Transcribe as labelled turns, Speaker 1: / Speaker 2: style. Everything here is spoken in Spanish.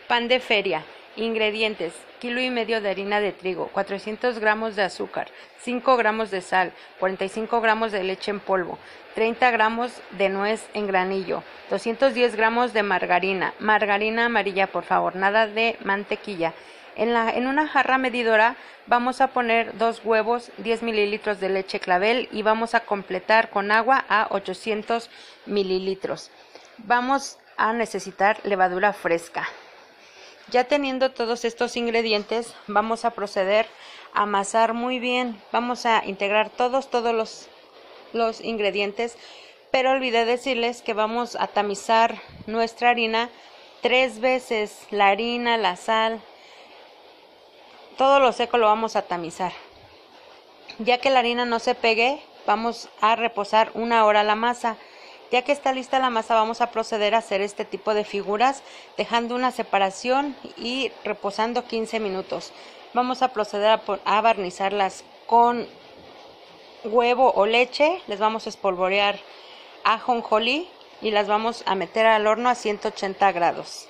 Speaker 1: Pan de feria. Ingredientes: kilo y medio de harina de trigo, 400 gramos de azúcar, 5 gramos de sal, 45 gramos de leche en polvo, 30 gramos de nuez en granillo, 210 gramos de margarina, margarina amarilla por favor, nada de mantequilla. En una jarra medidora vamos a poner 2 huevos, 10 mililitros de leche clavel y vamos a completar con agua a 800 mililitros. Vamos a necesitar levadura fresca. Ya teniendo todos estos ingredientes, vamos a proceder a amasar muy bien. Vamos a integrar todos los ingredientes, pero olvidé decirles que vamos a tamizar nuestra harina 3 veces. La harina, la sal, todo lo seco lo vamos a tamizar. Ya que la harina no se pegue, vamos a reposar 1 hora la masa. Ya que está lista la masa, vamos a proceder a hacer este tipo de figuras, dejando una separación y reposando 15 minutos. Vamos a proceder a barnizarlas con huevo o leche. Les vamos a espolvorear ajonjolí y las vamos a meter al horno a 180 grados.